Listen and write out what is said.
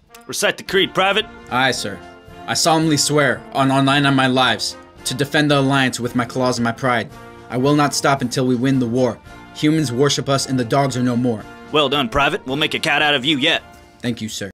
Recite the creed, Private. Aye, sir. I solemnly swear, on online on my lives, to defend the Alliance with my claws and my pride. I will not stop until we win the war. Humans worship us and the dogs are no more. Well done, Private. We'll make a cat out of you yet. Thank you, sir.